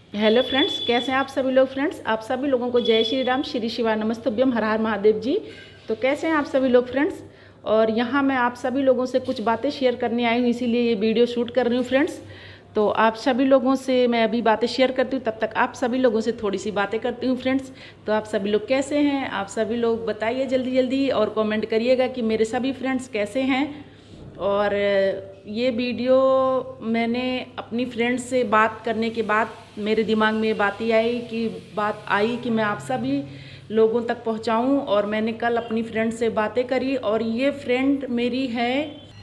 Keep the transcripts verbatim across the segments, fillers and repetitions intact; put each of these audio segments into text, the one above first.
Hello friends, कैसे हैं आप सभी लोग। फ्रेंड्स, आप सभी लोगों को जय श्री राम, श्री शिवा नमस्तुभ्यम, हर हर महादेव जी। तो कैसे हैं आप सभी लोग फ्रेंड्स। और यहाँ मैं आप सभी लोगों से कुछ बातें शेयर करने आई हूँ, इसीलिए ये वीडियो शूट कर रही हूँ फ्रेंड्स। तो आप सभी लोगों से मैं अभी बातें शेयर करती हूँ, तब तक आप सभी लोगों से थोड़ी सी बातें करती हूँ फ्रेंड्स। तो आप सभी लोग कैसे हैं, आप सभी लोग बताइए जल्दी जल्दी और कमेंट करिएगा कि मेरे सभी फ्रेंड्स कैसे हैं। और ये वीडियो मैंने अपनी फ्रेंड से बात करने के बाद मेरे दिमाग में बात ही आई कि बात आई कि मैं आप सभी लोगों तक पहुंचाऊं। और मैंने कल अपनी फ्रेंड से बातें करी और ये फ्रेंड मेरी है,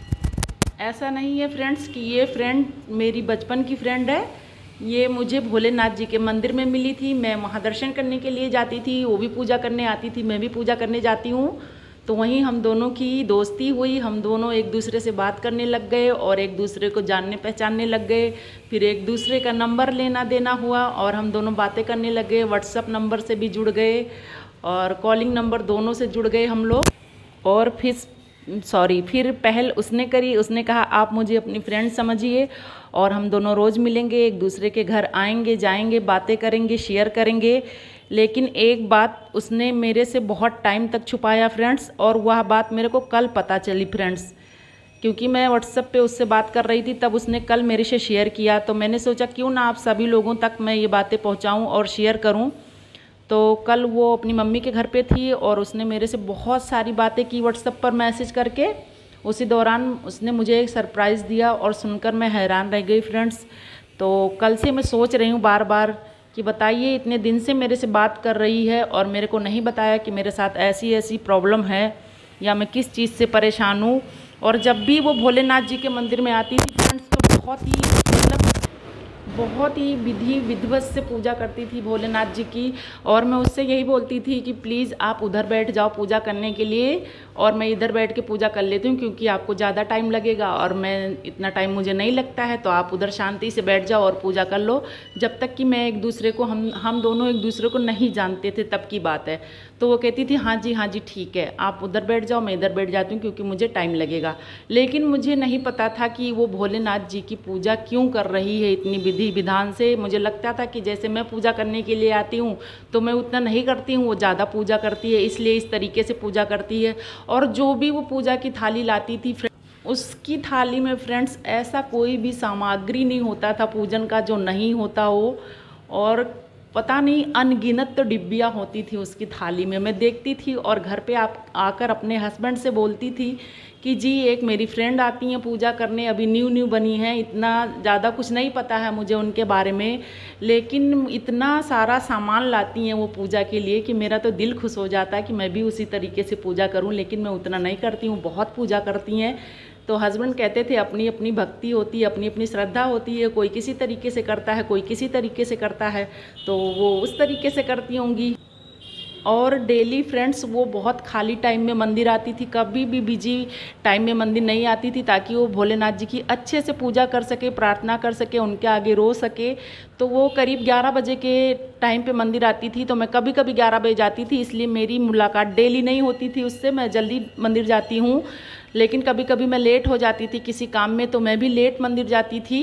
ऐसा नहीं है फ्रेंड्स कि ये फ्रेंड मेरी बचपन की फ्रेंड है। ये मुझे भोलेनाथ जी के मंदिर में मिली थी, मैं वहाँ दर्शन करने के लिए जाती थी, वो भी पूजा करने आती थी, मैं भी पूजा करने जाती हूँ। तो वहीं हम दोनों की दोस्ती हुई, हम दोनों एक दूसरे से बात करने लग गए और एक दूसरे को जानने पहचानने लग गए। फिर एक दूसरे का नंबर लेना देना हुआ और हम दोनों बातें करने लग गए। व्हाट्सअप नंबर से भी जुड़ गए और कॉलिंग नंबर दोनों से जुड़ गए हम लोग। और फिर सॉरी फिर पहल उसने करी, उसने कहा आप मुझे अपनी फ्रेंड समझिए और हम दोनों रोज़ मिलेंगे, एक दूसरे के घर आएंगे जाएंगे, बातें करेंगे, शेयर करेंगे। लेकिन एक बात उसने मेरे से बहुत टाइम तक छुपाया फ्रेंड्स, और वह बात मेरे को कल पता चली फ्रेंड्स, क्योंकि मैं व्हाट्सएप पे उससे बात कर रही थी, तब उसने कल मेरे से शेयर किया। तो मैंने सोचा क्यों ना आप सभी लोगों तक मैं ये बातें पहुंचाऊं और शेयर करूं। तो कल वो अपनी मम्मी के घर पे थी और उसने मेरे से बहुत सारी बातें की व्हाट्सएप पर मैसेज करके। उसी दौरान उसने मुझे एक सरप्राइज़ दिया और सुनकर मैं हैरान रह गई फ्रेंड्स। तो कल से मैं सोच रही हूँ बार बार कि बताइए, इतने दिन से मेरे से बात कर रही है और मेरे को नहीं बताया कि मेरे साथ ऐसी ऐसी प्रॉब्लम है या मैं किस चीज़ से परेशान हूँ। और जब भी वो भोलेनाथ जी के मंदिर में आती थी फ्रेंड्स, तो बहुत ही मतलब बहुत ही विधि विधिवत से पूजा करती थी भोलेनाथ जी की। और मैं उससे यही बोलती थी कि प्लीज़ आप उधर बैठ जाओ पूजा करने के लिए और मैं इधर बैठ के पूजा कर लेती हूँ, क्योंकि आपको ज़्यादा टाइम लगेगा और मैं इतना टाइम मुझे नहीं लगता है, तो आप उधर शांति से बैठ जाओ और पूजा कर लो। जब तक कि मैं एक दूसरे को हम हम दोनों एक दूसरे को नहीं जानते थे तब की बात है। तो वो कहती थी हाँ जी हाँ जी ठीक है, आप उधर बैठ जाओ, मैं इधर बैठ जाती हूँ क्योंकि मुझे टाइम लगेगा। लेकिन मुझे नहीं पता था कि वो भोलेनाथ जी की पूजा क्यों कर रही है इतनी विधि विधान से। मुझे लगता था कि जैसे मैं पूजा करने के लिए आती हूँ तो मैं उतना नहीं करती हूँ, वो ज़्यादा पूजा करती है, इसलिए इस तरीके से पूजा करती है। और जो भी वो पूजा की थाली लाती थी, उसकी थाली में फ्रेंड्स ऐसा कोई भी सामग्री नहीं होता था पूजन का जो नहीं होता हो। और पता नहीं अनगिनत तो डिब्बियाँ होती थी उसकी थाली में। मैं देखती थी और घर पे आप आकर अपने हस्बैंड से बोलती थी कि जी एक मेरी फ्रेंड आती हैं पूजा करने, अभी न्यू न्यू बनी हैं, इतना ज़्यादा कुछ नहीं पता है मुझे उनके बारे में, लेकिन इतना सारा सामान लाती हैं वो पूजा के लिए कि मेरा तो दिल खुश हो जाता है कि मैं भी उसी तरीके से पूजा करूं। लेकिन मैं उतना नहीं करती हूँ, बहुत पूजा करती हैं। तो हस्बैंड कहते थे अपनी अपनी भक्ति होती है, अपनी अपनी श्रद्धा होती है, कोई किसी तरीके से करता है, कोई किसी तरीके से करता है, तो वो उस तरीके से करती होंगी। और डेली फ्रेंड्स वो बहुत खाली टाइम में मंदिर आती थी, कभी भी बिजी टाइम में मंदिर नहीं आती थी, ताकि वो भोलेनाथ जी की अच्छे से पूजा कर सके, प्रार्थना कर सके, उनके आगे रो सके। तो वो करीब ग्यारह बजे के टाइम पे मंदिर आती थी, तो मैं कभी कभी ग्यारह बजे जाती थी, इसलिए मेरी मुलाकात डेली नहीं होती थी उससे। मैं जल्दी मंदिर जाती हूँ, लेकिन कभी कभी मैं लेट हो जाती थी किसी काम में, तो मैं भी लेट मंदिर जाती थी।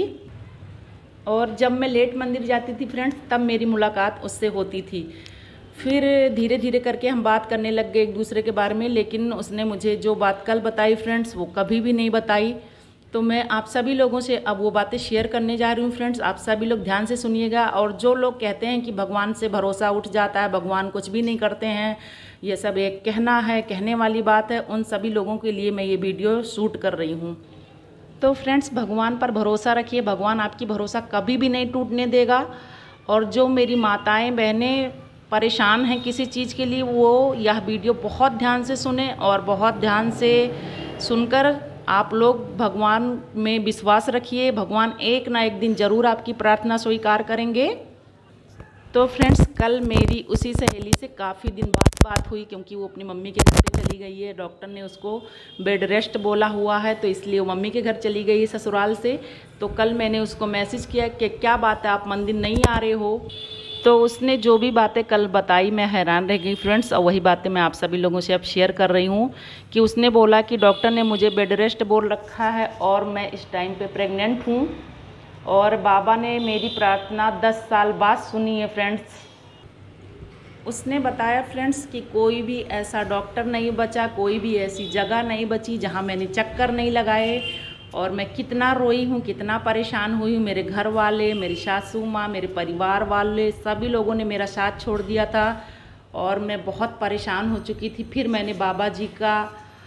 और जब मैं लेट मंदिर जाती थी फ्रेंड्स, तब मेरी मुलाकात उससे होती थी। फिर धीरे धीरे करके हम बात करने लग गए एक दूसरे के बारे में, लेकिन उसने मुझे जो बात कल बताई फ्रेंड्स, वो कभी भी नहीं बताई। तो मैं आप सभी लोगों से अब वो बातें शेयर करने जा रही हूँ फ्रेंड्स। आप सभी लोग ध्यान से सुनिएगा। और जो लोग कहते हैं कि भगवान से भरोसा उठ जाता है, भगवान कुछ भी नहीं करते हैं, ये सब एक कहना है, कहने वाली बात है, उन सभी लोगों के लिए मैं ये वीडियो शूट कर रही हूँ। तो फ्रेंड्स, भगवान पर भरोसा रखिए, भगवान आपकी भरोसा कभी भी नहीं टूटने देगा। और जो मेरी माताएं बहनें परेशान हैं किसी चीज़ के लिए, वो यह वीडियो बहुत ध्यान से सुने और बहुत ध्यान से सुनकर आप लोग भगवान में विश्वास रखिए। भगवान एक ना एक दिन ज़रूर आपकी प्रार्थना स्वीकार करेंगे। तो फ्रेंड्स, कल मेरी उसी सहेली से काफ़ी दिन बाद बात हुई, क्योंकि वो अपनी मम्मी के घर पे चली गई है। डॉक्टर ने उसको बेड रेस्ट बोला हुआ है, तो इसलिए वो मम्मी के घर चली गई है ससुराल से। तो कल मैंने उसको मैसेज किया कि क्या बात है, आप मंदिर नहीं आ रहे हो। तो उसने जो भी बातें कल बताई, मैं हैरान रह गई फ्रेंड्स। और वही बातें मैं आप सभी लोगों से अब शेयर कर रही हूँ कि उसने बोला कि डॉक्टर ने मुझे बेड रेस्ट बोल रखा है और मैं इस टाइम पे प्रेग्नेंट हूँ। और बाबा ने मेरी प्रार्थना दस साल बाद सुनी है फ्रेंड्स। उसने बताया फ्रेंड्स कि कोई भी ऐसा डॉक्टर नहीं बचा, कोई भी ऐसी जगह नहीं बची जहाँ मैंने चक्कर नहीं लगाए। और मैं कितना रोई हूँ, कितना परेशान हुई हूँ। मेरे घर वाले, मेरी सासू माँ, मेरे परिवार वाले सभी लोगों ने मेरा साथ छोड़ दिया था और मैं बहुत परेशान हो चुकी थी। फिर मैंने बाबा जी का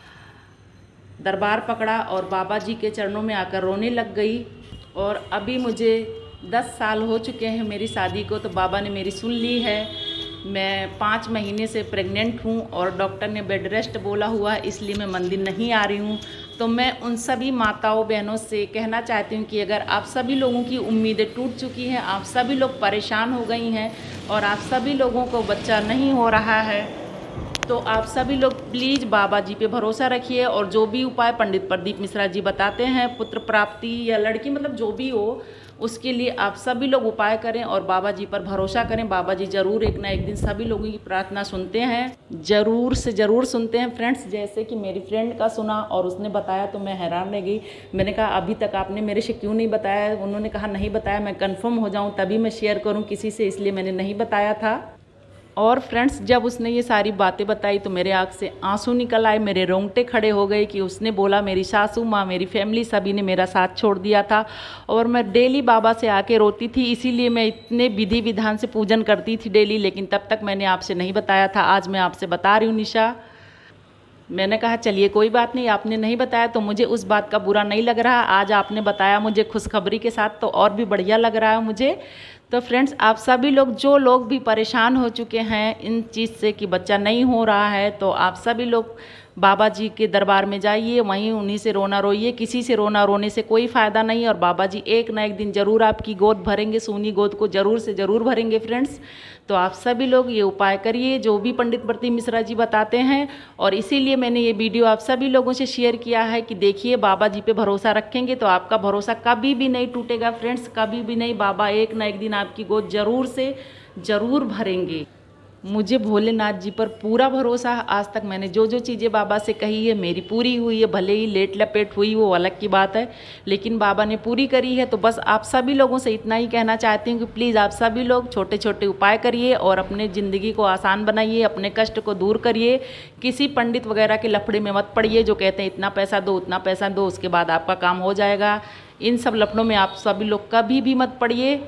दरबार पकड़ा और बाबा जी के चरणों में आकर रोने लग गई। और अभी मुझे दस साल हो चुके हैं मेरी शादी को, तो बाबा ने मेरी सुन ली है। मैं पाँच महीने से प्रेग्नेंट हूँ और डॉक्टर ने बेड रेस्ट बोला हुआ है, इसलिए मैं मंदिर नहीं आ रही हूँ। तो मैं उन सभी माताओं बहनों से कहना चाहती हूँ कि अगर आप सभी लोगों की उम्मीदें टूट चुकी हैं, आप सभी लोग परेशान हो गई हैं और आप सभी लोगों को बच्चा नहीं हो रहा है, तो आप सभी लोग प्लीज़ बाबा जी पे भरोसा रखिए। और जो भी उपाय पंडित प्रदीप मिश्रा जी बताते हैं, पुत्र प्राप्ति या लड़की मतलब जो भी हो, उसके लिए आप सभी लोग उपाय करें और बाबा जी पर भरोसा करें। बाबा जी ज़रूर एक ना एक दिन सभी लोगों की प्रार्थना सुनते हैं, ज़रूर से ज़रूर सुनते हैं फ्रेंड्स। जैसे कि मेरी फ्रेंड का सुना और उसने बताया तो मैं हैरान रह गई। मैंने कहा अभी तक आपने मेरे से क्यों नहीं बताया? उन्होंने कहा नहीं बताया, मैं कन्फर्म हो जाऊँ तभी मैं शेयर करूँ किसी से, इसलिए मैंने नहीं बताया था। और फ्रेंड्स जब उसने ये सारी बातें बताई तो मेरे आँख से आंसू निकल आए, मेरे रोंगटे खड़े हो गए कि उसने बोला मेरी सासू माँ, मेरी फैमिली सभी ने मेरा साथ छोड़ दिया था और मैं डेली बाबा से आके रोती थी। इसीलिए मैं इतने विधि विधान से पूजन करती थी डेली, लेकिन तब तक मैंने आपसे नहीं बताया था। आज मैं आपसे बता रही हूँ निशा। मैंने कहा चलिए कोई बात नहीं, आपने नहीं बताया तो मुझे उस बात का बुरा नहीं लग रहा। आज आपने बताया मुझे खुशखबरी के साथ, तो और भी बढ़िया लग रहा है मुझे। तो फ्रेंड्स आप सभी लोग, जो लोग भी परेशान हो चुके हैं इन चीज़ से कि बच्चा नहीं हो रहा है, तो आप सभी लोग बाबा जी के दरबार में जाइए, वहीं उन्हीं से रोना रोइए। किसी से रोना रोने से कोई फ़ायदा नहीं, और बाबा जी एक ना एक दिन ज़रूर आपकी गोद भरेंगे, सूनी गोद को ज़रूर से ज़रूर भरेंगे फ्रेंड्स। तो आप सभी लोग ये उपाय करिए जो भी पंडित प्रदीप मिश्रा जी बताते हैं। और इसीलिए मैंने ये वीडियो आप सभी लोगों से शेयर किया है कि देखिए बाबा जी पे भरोसा रखेंगे तो आपका भरोसा कभी भी नहीं टूटेगा फ्रेंड्स, कभी भी नहीं। बाबा एक ना एक दिन आपकी गोद ज़रूर से ज़रूर भरेंगे। मुझे भोलेनाथ जी पर पूरा भरोसा है। आज तक मैंने जो जो चीज़ें बाबा से कही है मेरी पूरी हुई है, भले ही लेट लपेट हुई वो अलग की बात है, लेकिन बाबा ने पूरी करी है। तो बस आप सभी लोगों से इतना ही कहना चाहती हूँ कि प्लीज़ आप सभी लोग छोटे छोटे उपाय करिए और अपने ज़िंदगी को आसान बनाइए, अपने कष्ट को दूर करिए। किसी पंडित वगैरह के लफड़े में मत पड़िए जो कहते हैं इतना पैसा दो, उतना पैसा दो, उसके बाद आपका काम हो जाएगा। इन सब लफड़ों में आप सभी लोग कभी भी मत पड़िए।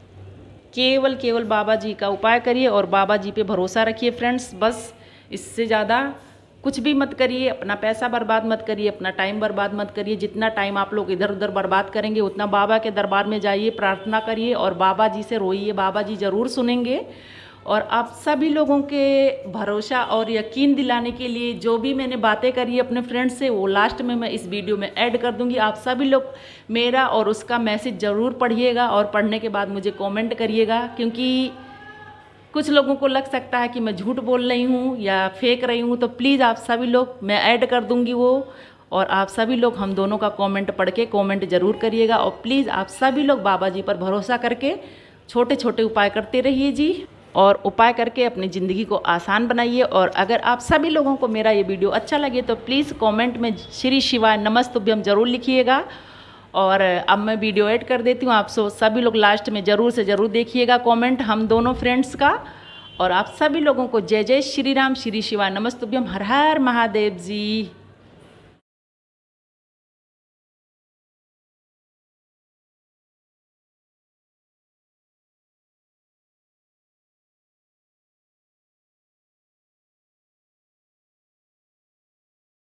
केवल केवल बाबा जी का उपाय करिए और बाबा जी पे भरोसा रखिए फ्रेंड्स। बस इससे ज़्यादा कुछ भी मत करिए। अपना पैसा बर्बाद मत करिए, अपना टाइम बर्बाद मत करिए। जितना टाइम आप लोग इधर उधर बर्बाद करेंगे उतना बाबा के दरबार में जाइए, प्रार्थना करिए और बाबा जी से रोइए। बाबा जी ज़रूर सुनेंगे। और आप सभी लोगों के भरोसा और यकीन दिलाने के लिए जो भी मैंने बातें करी अपने फ्रेंड से, वो लास्ट में मैं इस वीडियो में ऐड कर दूंगी। आप सभी लोग मेरा और उसका मैसेज ज़रूर पढ़िएगा और पढ़ने के बाद मुझे कमेंट करिएगा, क्योंकि कुछ लोगों को लग सकता है कि मैं झूठ बोल रही हूँ या फेंक रही हूँ। तो प्लीज़ आप सभी लोग, मैं ऐड कर दूँगी वो, और आप सभी लोग हम दोनों का कमेंट पढ़ के कमेंट ज़रूर करिएगा। और प्लीज़ आप सभी लोग बाबा जी पर भरोसा करके छोटे छोटे उपाय करते रहिए जी, और उपाय करके अपनी ज़िंदगी को आसान बनाइए। और अगर आप सभी लोगों को मेरा ये वीडियो अच्छा लगे तो प्लीज़ कमेंट में श्री शिवाय नमस्तुभ्यम ज़रूर लिखिएगा। और अब मैं वीडियो ऐड कर देती हूँ, आप सभी लोग लास्ट में ज़रूर से ज़रूर देखिएगा कमेंट हम दोनों फ्रेंड्स का। और आप सभी लोगों को जय जय श्री राम, श्री शिवाय नमस्तुभ्यम, हर हर महादेव जी।